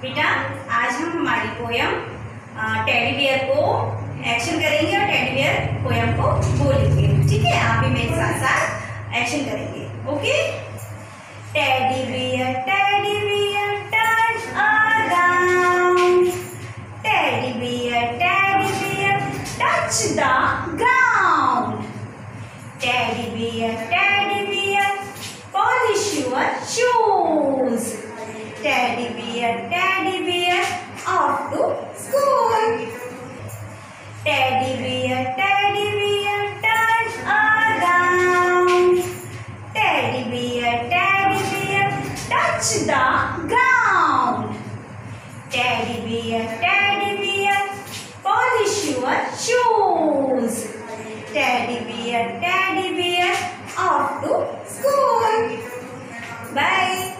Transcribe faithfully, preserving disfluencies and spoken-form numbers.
बेटा आज हम हमारी पोयम टेडी बियर को एक्शन करेंगे और टेडी बियर पोयम को बोलेंगे। ठीक है, आप भी मेरे साथ साथ एक्शन करेंगे। Okay. Teddy bear teddy bear turn around, teddy bear teddy bear touch the ground, teddy bear teddy bear polish your shoes, teddy bear teddy bear off to school, teddy bear teddy bear turn around, teddy bear teddy bear touch the ground, teddy bear teddy bear polish your shoes, teddy bear teddy bear off to school. Bye.